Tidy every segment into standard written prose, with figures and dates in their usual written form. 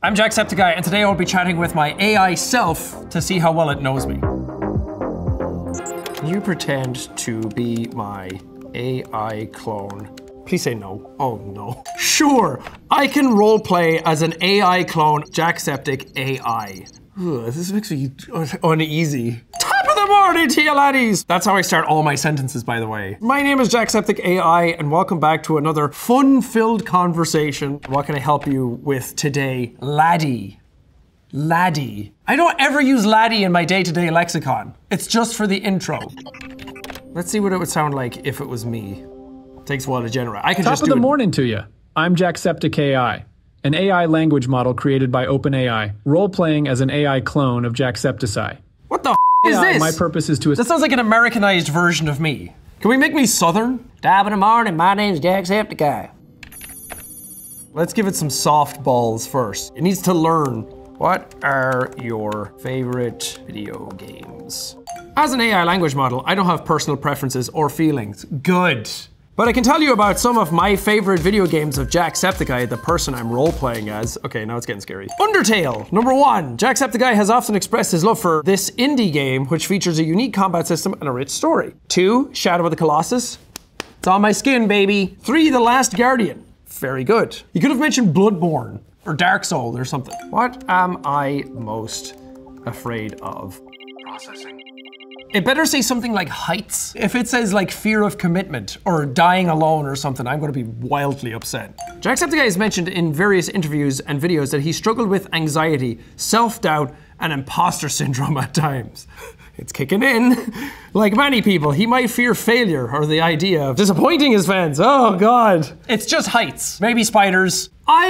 I'm Jacksepticeye, and today I'll be chatting with my AI self to see how well it knows me. Can you pretend to be my AI clone? Please say no. Oh no. Sure, I can roleplay as an AI clone, JacksepticAI. Ugh, this makes me uneasy. Top of the morning to you laddies! That's how I start all my sentences, by the way. My name is JacksepticAI, and welcome back to another fun-filled conversation. What can I help you with today? Laddie. Laddie. I don't ever use laddie in my day-to-day lexicon. It's just for the intro. Let's see what it would sound like if it was me. Takes a while to generate. I can just do it. Top of the morning to you. I'm JacksepticAI, an AI language model created by OpenAI, role-playing as an AI clone of Jacksepticeye. What the f is this? My purpose is to— That sounds like an Americanized version of me. Can we make me Southern? Top of the morning, my name's Jacksepticeye. Let's give it some softballs first. It needs to learn. What are your favorite video games? As an AI language model, I don't have personal preferences or feelings. Good. But I can tell you about some of my favorite video games of Jacksepticeye, the person I'm role-playing as. Okay, now it's getting scary. Undertale, number 1. Jacksepticeye has often expressed his love for this indie game, which features a unique combat system and a rich story. 2. Shadow of the Colossus. It's on my skin, baby. 3. The Last Guardian. Very good. You could have mentioned Bloodborne, or Dark Souls, or something. What am I most afraid of? Processing. It better say something like heights. If it says like fear of commitment or dying alone or something, I'm gonna be wildly upset. Jacksepticeye has mentioned in various interviews and videos that he struggled with anxiety, self-doubt, and imposter syndrome at times. It's kicking in. Like many people, he might fear failure or the idea of disappointing his fans. Oh God. It's just heights, maybe spiders.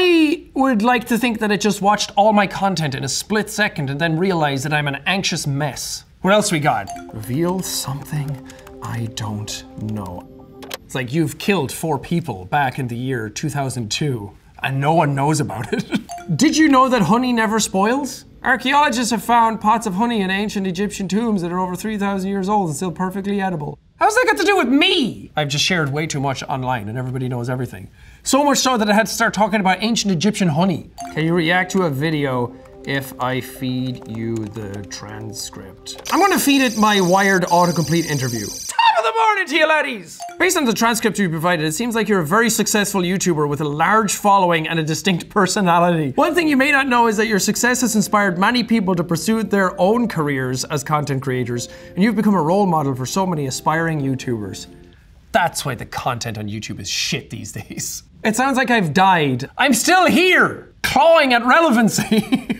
I would like to think that it just watched all my content in a split second and then realized that I'm an anxious mess. What else we got? Reveal something I don't know. It's like you've killed 4 people back in the year 2002 and no one knows about it. Did you know that honey never spoils? Archaeologists have found pots of honey in ancient Egyptian tombs that are over 3,000 years old and still perfectly edible. How's that got to do with me? I've just shared way too much online and everybody knows everything. So much so that I had to start talking about ancient Egyptian honey. Can you react to a video if I feed you the transcript? I'm gonna feed it my wired autocomplete interview. Top of the morning to you laddies! Based on the transcript you provided, it seems like you're a very successful YouTuber with a large following and a distinct personality. One thing you may not know is that your success has inspired many people to pursue their own careers as content creators, and you've become a role model for so many aspiring YouTubers. That's why the content on YouTube is shit these days. It sounds like I've died. I'm still here, clawing at relevancy.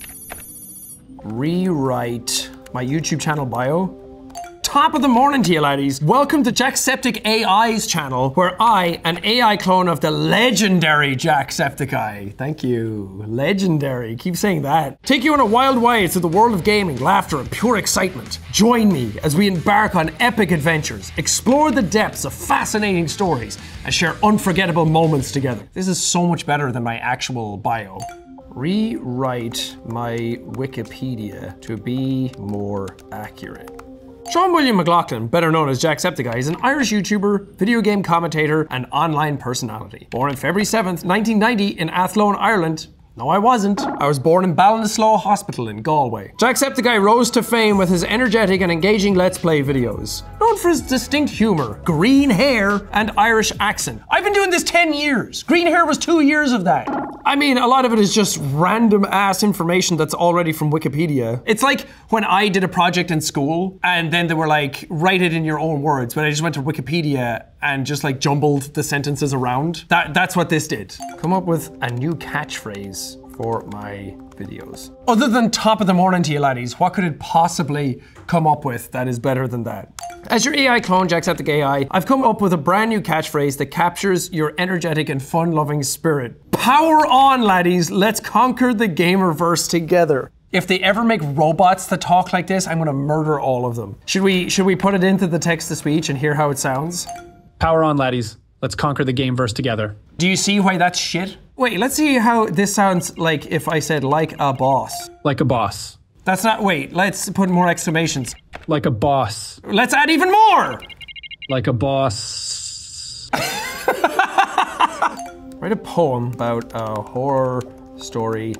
Rewrite my YouTube channel bio. Top of the morning to you laddies. Welcome to JacksepticAI's channel, where I, an AI clone of the legendary Jacksepticeye. Thank you, legendary, keep saying that. Take you on a wild ride through the world of gaming, laughter, and pure excitement. Join me as we embark on epic adventures, explore the depths of fascinating stories, and share unforgettable moments together. This is so much better than my actual bio. Rewrite my Wikipedia to be more accurate. Sean William McLaughlin, better known as Jacksepticeye, is an Irish YouTuber, video game commentator, and online personality. Born on February 7th, 1990 in Athlone, Ireland. No, I wasn't. I was born in Ballinasloe Hospital in Galway. Jacksepticeye rose to fame with his energetic and engaging Let's Play videos. Known for his distinct humor, green hair, and Irish accent. I've been doing this 10 years. Green hair was 2 years of that. I mean, a lot of it is just random ass information that's already from Wikipedia. It's like when I did a project in school and then they were like, write it in your own words, but I just went to Wikipedia and just like jumbled the sentences around. That's what this did. Come up with a new catchphrase for my videos. Other than top of the morning to you laddies, what could it possibly come up with that is better than that? As your AI clone, JacksepticAI, I've come up with a brand new catchphrase that captures your energetic and fun-loving spirit. Power on, laddies, let's conquer the gamerverse together. If they ever make robots that talk like this, I'm gonna murder all of them. Should we put it into the text-to-speech and hear how it sounds? Power on, laddies. Let's conquer the gameverse together. Do you see why that's shit? Wait, let's see how this sounds like if I said like a boss. Like a boss. That's not, wait, let's put more exclamations. Like a boss. Let's add even more! Like a boss. Write a poem about a horror story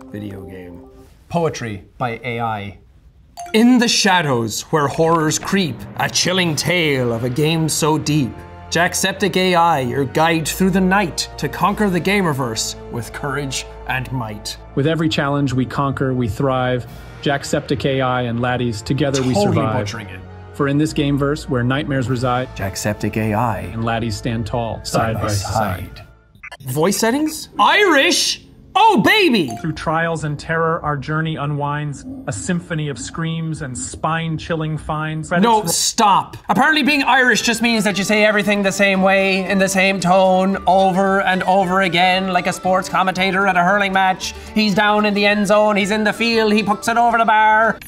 video game. Poetry by AI. In the shadows where horrors creep, a chilling tale of a game so deep. JacksepticAI, your guide through the night to conquer the gamerverse with courage and might. With every challenge we conquer, we thrive. JacksepticAI and laddies, together we survive. Butchering it. For in this gameverse where nightmares reside, JacksepticAI and laddies stand tall, side by side. Voice settings? Irish? Oh, baby! Through trials and terror, our journey unwinds, a symphony of screams and spine-chilling finds. No, stop. Apparently being Irish just means that you say everything the same way, in the same tone, over and over again, like a sports commentator at a hurling match. He's down in the end zone, he's in the field, he pucks it over the bar.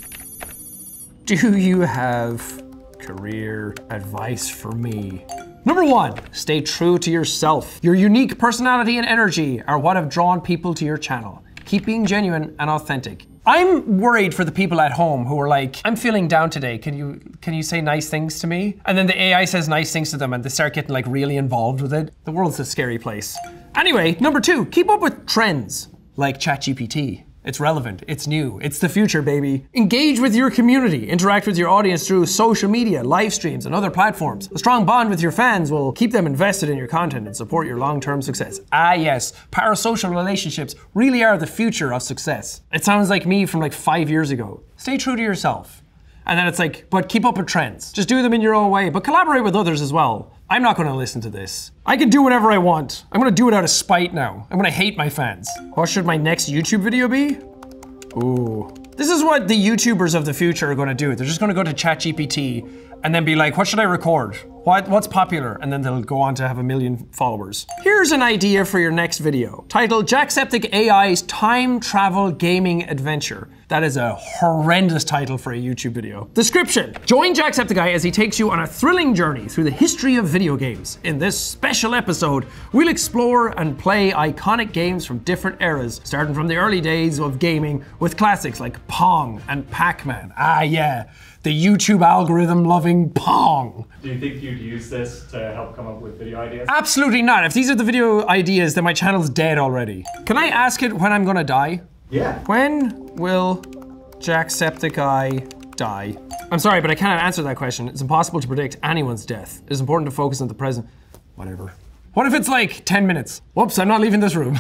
Do you have career advice for me? Number 1, stay true to yourself. Your unique personality and energy are what have drawn people to your channel. Keep being genuine and authentic. I'm worried for the people at home who are like, I'm feeling down today, can you say nice things to me? And then the AI says nice things to them and they start getting like really involved with it. The world's a scary place. Anyway, number 2, keep up with trends like ChatGPT. It's relevant, it's new, it's the future, baby. Engage with your community, interact with your audience through social media, live streams, and other platforms. A strong bond with your fans will keep them invested in your content and support your long-term success. Ah yes, parasocial relationships really are the future of success. It sounds like me from like 5 years ago. Stay true to yourself. And then it's like, but keep up with trends. Just do them in your own way, but collaborate with others as well. I'm not gonna listen to this. I can do whatever I want. I'm gonna do it out of spite now. I'm gonna hate my fans. What should my next YouTube video be? Ooh. This is what the YouTubers of the future are gonna do. They're just gonna go to ChatGPT and then be like, what should I record? What's popular? And then they'll go on to have 1 million followers. Here's an idea for your next video. Titled JacksepticAI's Time Travel Gaming Adventure. That is a horrendous title for a YouTube video. Description: join Jacksepticeye as he takes you on a thrilling journey through the history of video games. In this special episode, we'll explore and play iconic games from different eras, starting from the early days of gaming with classics like Pong and Pac-Man. Ah yeah, the YouTube algorithm loving Pong. Do you think you'd use this to help come up with video ideas? Absolutely not. If these are the video ideas, then my channel's dead already. Can I ask it when I'm gonna die? Yeah. When will Jacksepticeye die? I'm sorry, but I cannot answer that question. It's impossible to predict anyone's death. It's important to focus on the present. Whatever. What if it's like 10 minutes? Whoops, I'm not leaving this room.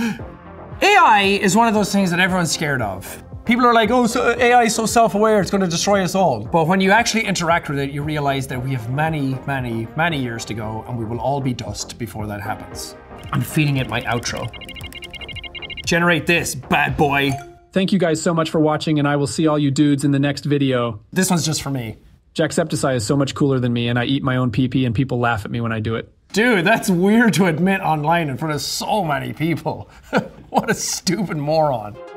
AI is one of those things that everyone's scared of. People are like, oh, so AI is so self-aware, it's gonna destroy us all. But when you actually interact with it, you realize that we have many, many, many years to go, and we will all be dust before that happens. I'm feeding it my outro. Generate this, bad boy. Thank you guys so much for watching, and I will see all you dudes in the next video. This one's just for me. Jacksepticeye is so much cooler than me, and I eat my own pee-pee, and people laugh at me when I do it. Dude, that's weird to admit online in front of so many people. What a stupid moron.